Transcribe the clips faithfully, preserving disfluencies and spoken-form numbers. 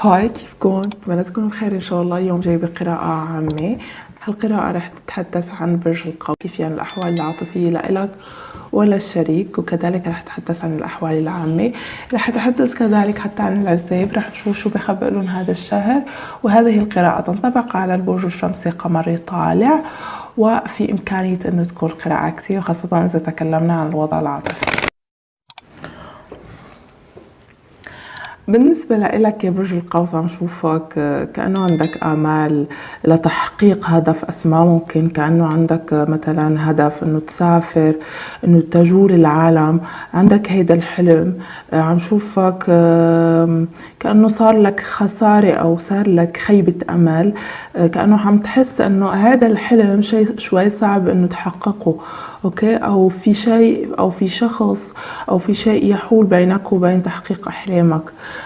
هاي، كيفكن؟ بتمنى تكونوا بخير ان شاء الله. اليوم جايبه قراءة عامة. هالقراءة رح تتحدث عن برج القوس، كيف يعني الأحوال العاطفية لإلك وللشريك، وكذلك رح تتحدث عن الأحوال العامة. رح أتحدث كذلك حتى عن العزاب، رح نشوف شو بخبئ لهم هذا الشهر. وهذه القراءة تنطبق على البرج الشمسي قمري طالع، وفي إمكانية أن تكون قراءة كثير، خاصة إذا تكلمنا عن الوضع العاطفي. بالنسبة لإلك يا برج القوس، عم شوفك كأنه عندك آمال لتحقيق هدف أسمى. ممكن كأنه عندك مثلا هدف إنه تسافر، إنه تجول العالم، عندك هيدا الحلم. عم شوفك كأنه صار لك خسارة أو صار لك خيبة أمل، كأنه عم تحس إنه هذا الحلم شيء شوي صعب إنه تحققه، أوكي؟ أو في شيء أو في شخص أو في شيء يحول بينك وبين تحقيق أحلامك.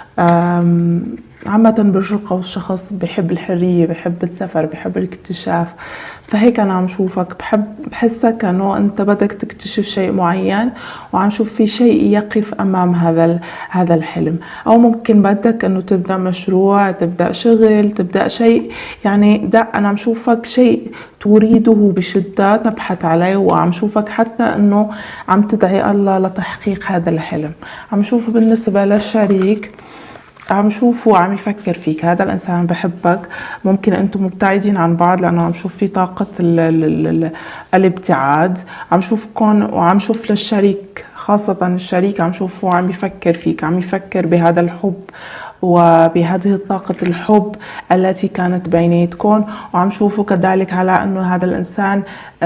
عامة برج القوس شخص بحب الحرية، بحب السفر، بحب الاكتشاف. فهيك أنا عم شوفك، بحب بحسك أنه أنت بدك تكتشف شيء معين، وعم شوف في شيء يقف أمام هذا هذا الحلم. أو ممكن بدك أنه تبدأ مشروع، تبدأ شغل، تبدأ شيء، يعني ده أنا عم شوفك شيء تريده بشدة، تبحث عليه. وعم شوفك حتى أنه عم تدعي الله لتحقيق هذا الحلم. عم شوف بالنسبة للشريك، عم شوفه عم يفكر فيك، هذا الإنسان بحبك. ممكن أنتم مبتعدين عن بعض، لأنه عم شوف في طاقة ال ال ال الابتعاد. عم شوفكم وعم شوف للشريك، خاصة الشريك عم شوفه عم يفكر فيك، عم يفكر بهذا الحب وبهذه طاقة الحب التي كانت بيناتكم. وعم شوفوا كذلك على أنه هذا الإنسان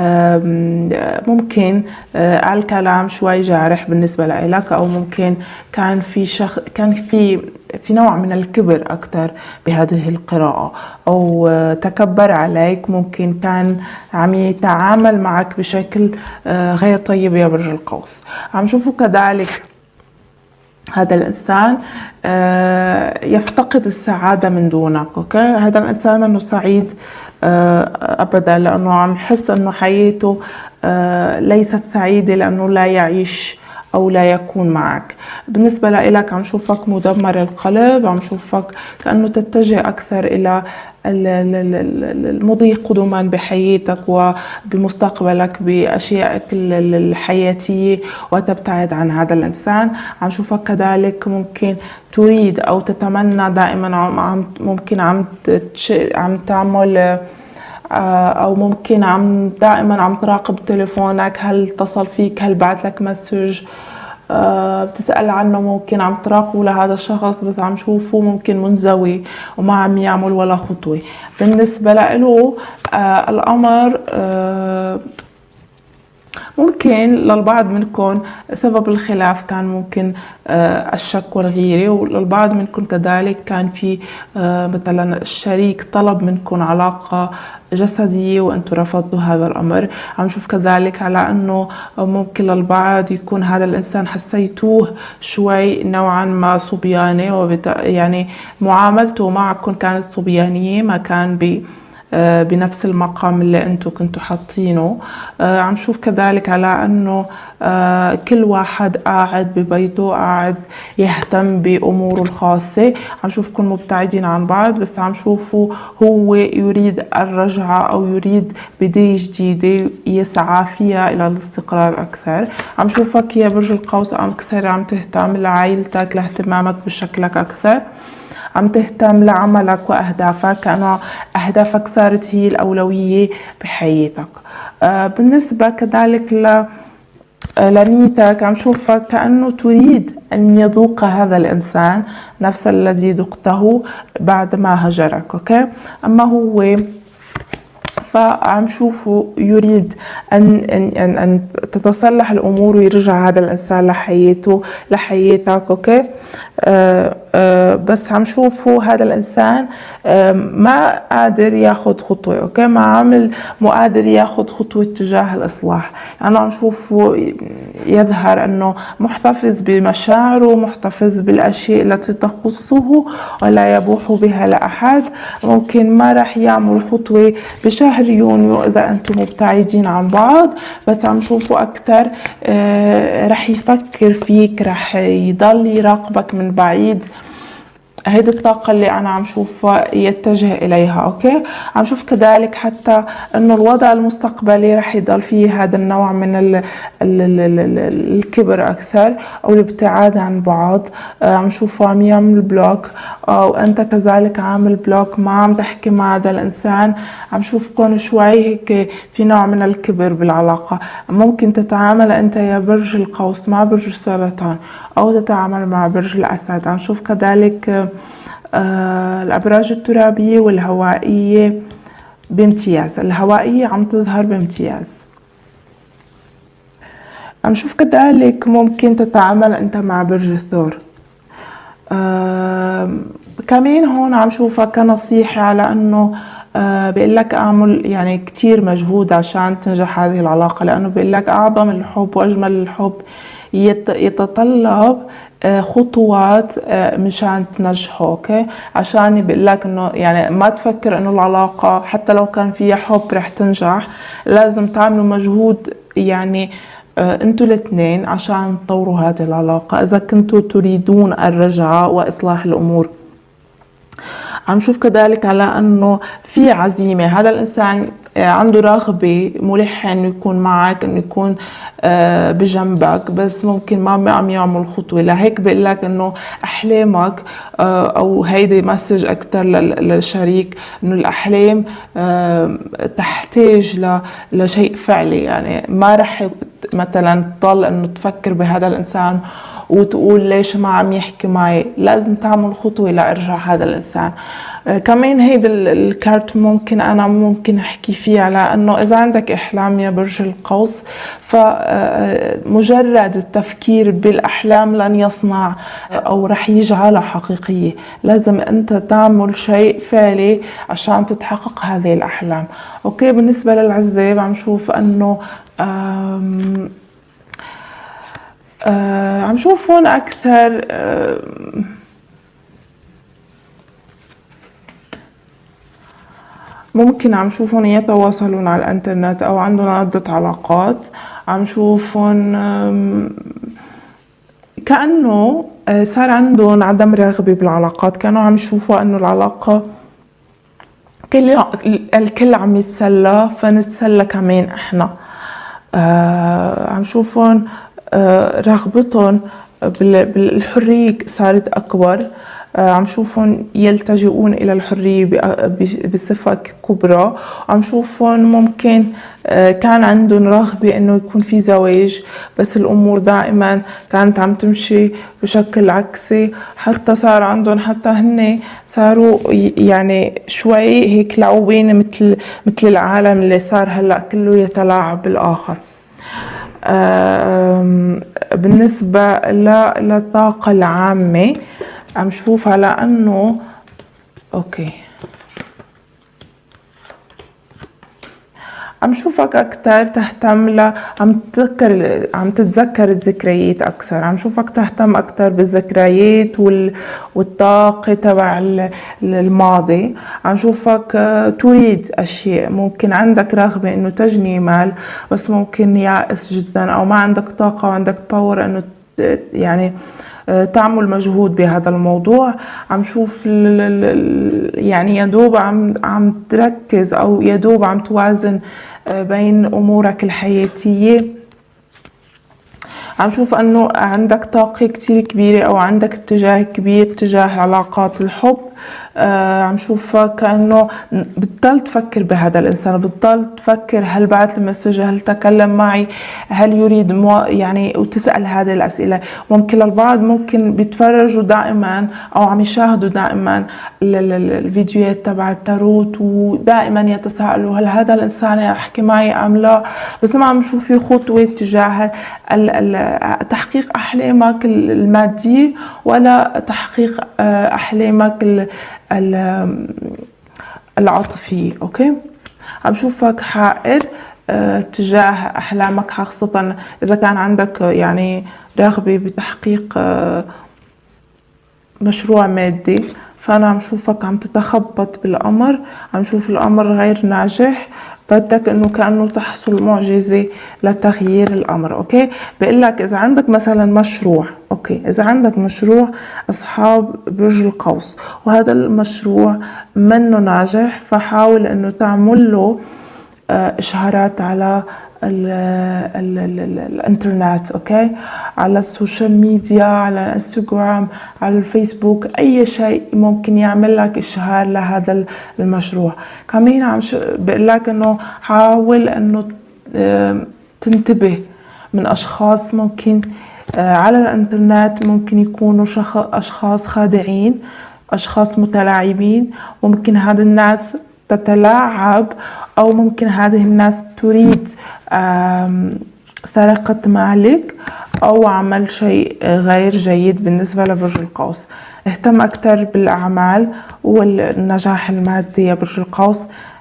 ممكن الكلام شوي جارح بالنسبة لإلك، أو ممكن كان في شخ كان في في نوع من الكبر أكثر بهذه القراءة، أو تكبر عليك. ممكن كان عم يتعامل معك بشكل غير طيب يا برج القوس. عم شوفوا كذلك هذا الإنسان يفتقد السعادة من دونك، أوكي؟ هذا الإنسان منه سعيد أبدا، لأنه عم يحس أنه حياته ليست سعيدة لأنه لا يعيش أو لا يكون معك. بالنسبة لإلك عم شوفك مدمر القلب، عم شوفك كأنه تتجه أكثر إلى المضي قدما بحياتك وبمستقبلك، بأشيائك الحياتية، وتبتعد عن هذا الإنسان. عم شوفك كذلك ممكن تريد أو تتمنى دائما، عم ممكن عم عم تعمل أو ممكن عم دائما عم تراقب تليفونك، هل اتصل فيك، هل بعت لك مسج، أه بتسأل عنه. ممكن عم تراقبه لهذا الشخص، بس عم شوفه ممكن منزوي وما عم يعمل ولا خطوة. بالنسبة له أه الأمر أه ممكن للبعض منكم سبب الخلاف كان ممكن الشك والغيرة، وللبعض منكم كذلك كان في مثلا الشريك طلب منكم علاقة جسدية وأنتم رفضتوا هذا الأمر. عم شوف كذلك على أنه ممكن للبعض يكون هذا الإنسان حسيتوه شوي نوعا ما صبياني، وبت... يعني معاملته معكم كانت صبيانية، ما كان ب بنفس المقام اللي انتم كنتوا حاطينه. عم شوف كذلك على انه كل واحد قاعد ببيته، قاعد يهتم باموره الخاصه. عم شوفكم مبتعدين عن بعض، بس عم شوفوا هو يريد الرجعه او يريد بدايه جديده يسعى فيها الى الاستقرار اكثر. عم شوفك يا برج القوس عم كثير عم تهتم لعائلتك، لاهتمامك بشكلك اكثر، عم تهتم لعملك وأهدافك، كأنه أهدافك صارت هي الأولوية بحياتك. آه بالنسبة كذلك ل لنيتك، عم شوفك كأنه تريد أن يذوق هذا الإنسان نفس الذي ذقته بعد ما هجرك، أوكي؟ أما هو فعم شوفه يريد أن, أن, أن, أن تتصلح الأمور ويرجع هذا الإنسان لحياته لحياتك، أوكي؟ آه آه بس عم شوفه هذا الإنسان آه ما قادر ياخد خطوة، أوكي؟ ما عامل مو قادر ياخد خطوة تجاه الإصلاح. لأنه عم شوفه يظهر أنه محتفظ بمشاعره، محتفظ بالأشياء التي تخصه ولا يبوح بها لأحد. ممكن ما رح يعمل خطوة بشهر يونيو إذا أنتم مبتعدين عن بعض، بس عم شوفه أكتر آه رح يفكر فيك، رح يضل يراقبك من بعيد. هيدي الطاقة اللي أنا عم شوفها يتجه إليها. أوكي، عم شوف كذلك حتى إنه الوضع المستقبلي رح يضل فيه هذا النوع من ال ال ال ال ال الكبر أكثر أو الابتعاد عن بعض. آه عم شوفه عم يعمل بلوك، أو أنت كذلك عامل بلوك، ما عم تحكي مع هذا الإنسان. عم شوفكم شوي هيك في نوع من الكبر بالعلاقة. ممكن تتعامل أنت يا برج القوس مع برج السرطان، أو تتعامل مع برج الأسد. عم شوف كذلك آه الأبراج الترابية والهوائية بامتياز. الهوائية عم تظهر بامتياز. عم شوف كذلك ممكن تتعامل أنت مع برج الثور. آه كمان هون عم شوفها كنصيحة على أنه آه بيقول لك اعمل يعني كتير مجهود عشان تنجح هذه العلاقة، لأنه بيقول لك أعظم الحب وأجمل الحب يتطلب خطوات مشان تنجحه. اوكي، عشان بيقول لك انه يعني ما تفكر انه العلاقة حتى لو كان فيها حب رح تنجح، لازم تعملوا مجهود يعني انتوا الاثنين عشان تطوروا هذه العلاقة اذا كنتوا تريدون الرجعة واصلاح الامور. عم شوف كذلك على انه في عزيمة، هذا الانسان عنده رغبة ملحة انه يكون معك، انه يكون بجنبك، بس ممكن ما عم يعمل خطوة. لهيك بقول لك انه احلامك او هيدي مسج اكثر للشريك، انه الاحلام تحتاج لشيء فعلي. يعني ما رح مثلا تضل انه تفكر بهذا الانسان وتقول ليش ما عم يحكي معي، لازم تعمل خطوة لارجع هذا الانسان. آه كمان هيدا الكارت ممكن انا ممكن احكي فيه على انه اذا عندك احلام يا برج القوس، فمجرد التفكير بالاحلام لن يصنع او رح يجعلها حقيقية. لازم انت تعمل شيء فعلي عشان تتحقق هذه الاحلام. اوكي، بالنسبة للعزاب عم شوف انه آم آه عم شوف هون اكثر آه ممكن عم شوفهم يتواصلون على الانترنت او عندهم عدة علاقات. عم شوفهم كأنه صار عندهم عدم رغبة بالعلاقات، كانوا عم يشوفوا انه العلاقة كل الكل عم يتسلى فنتسلى كمان احنا. آه عم شوفهم آه رغبتهم بالحرية صارت أكبر. آه عم شوفهم يلتجئون إلى الحرية بصفة كبرى. عم شوفهم ممكن آه كان عندهم رغبة إنه يكون في زواج، بس الأمور دائما كانت عم تمشي بشكل عكسي، حتى صار عندهم حتى هن صاروا يعني شوي هيك لعوبين مثل مثل العالم اللي صار هلأ كله يتلاعب بالآخر. بالنسبة للطاقة العامة عم شوف على انه اوكي عم شوفك اكثر تهتم ل عم تتذكر عم تتذكر الذكريات اكثر. عم شوفك تهتم اكثر بالذكريات وال... والطاقه تبع الماضي. عم شوفك تريد اشياء، ممكن عندك رغبه انه تجني مال، بس ممكن يائس جدا او ما عندك طاقه وعندك باور انه يعني تعمل مجهود بهذا الموضوع. عم شوف يعني يدوب عم عم تركز او يدوب عم توازن بين امورك الحياتيه. عم شوف انه عندك طاقه كتير كبيره او عندك اتجاه كبير تجاه علاقات الحب. آه عم شوفك كأنه بتضل تفكر بهذا الإنسان، بتضل تفكر هل بعت المسج، هل تكلم معي، هل يريد مو يعني، وتسأل هذه الأسئلة. ممكن للبعض ممكن بيتفرجوا دائما أو عم يشاهدوا دائما الفيديوهات تبع التاروت، ودائما يتساءلوا هل هذا الإنسان يحكي معي أم لا، بس ما عم نشوف في خطوة تجاه تحقيق أحلامك المادية ولا تحقيق أحلامك العاطفية. اوكي، عم شوفك حائر اه تجاه احلامك، خاصة اذا كان عندك يعني رغبة بتحقيق اه مشروع مادي، فانا عم شوفك عم تتخبط بالامر. عم شوف الامر غير ناجح. بدك انه كأنه تحصل معجزة لتغيير الامر. اوكي، بقول لك اذا عندك مثلا مشروع، اوكي اذا عندك مشروع اصحاب برج القوس وهذا المشروع منه ناجح، فحاول انه تعمل له اشهارات على ال ال ال ال الانترنت، اوكي، على السوشيال ميديا، على الانستغرام، على الفيسبوك، اي شيء ممكن يعمل لك اشهار لهذا المشروع. كمان عم بقول لك انه حاول انه تنتبه من اشخاص ممكن على الانترنت ممكن يكونوا اشخاص خادعين، اشخاص متلاعبين، وممكن هذا الناس تتلاعب، أو ممكن هذه الناس تريد سرقة مالك أو عمل شيء غير جيد بالنسبة لبرج القوس. اهتم أكثر بالأعمال والنجاح المادي يا برج القوس.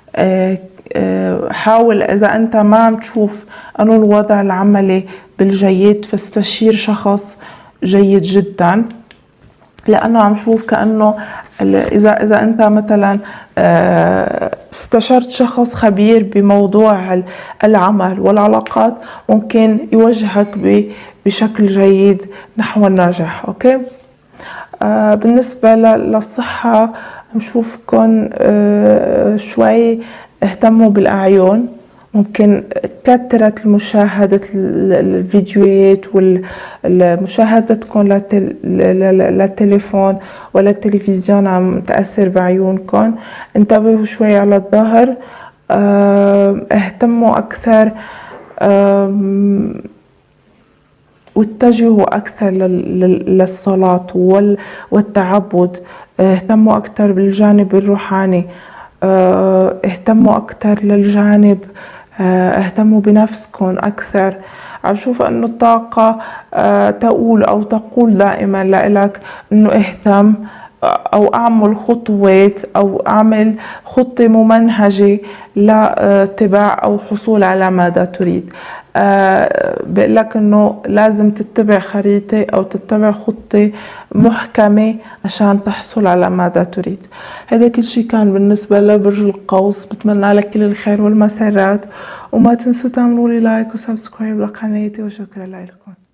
حاول إذا أنت ما عم تشوف أنه الوضع العملي بالجيد فاستشير شخص جيد جدا، لأنه عم شوف كأنه إذا إذا أنت مثلا استشرت شخص خبير بموضوع العمل والعلاقات ممكن يوجهك بشكل جيد نحو النجاح. أوكي، آه بالنسبة للصحة نشوفكم آه شوي اهتموا بالأعين، ممكن كثرت مشاهدة الفيديوهات ومشاهدتكم للتليفون ولا التلفزيون عم تأثر بعيونكم. انتبهوا شوي على الظهر، اهتموا أكثر واتجهوا أكثر للصلاة والتعبد، اهتموا أكثر بالجانب الروحاني، اهتموا أكثر للجانب، اهتموا بنفسكم أكثر. عم شوف أنه الطاقة تقول أو تقول دائما لإلك أنه اهتم أو أعمل خطوات أو أعمل خطة ممنهجة لاتباع أو حصول على ماذا تريد. أه بقول لك انه لازم تتبع خريطة او تتبع خطة محكمة عشان تحصل على ماذا تريد. هذا كل شيء كان بالنسبة لبرج القوس. بتمنى لك كل الخير والمسرات، وما تنسوا تعملوا لي لايك وسبسكرايب لقناتي، وشكرا لكم.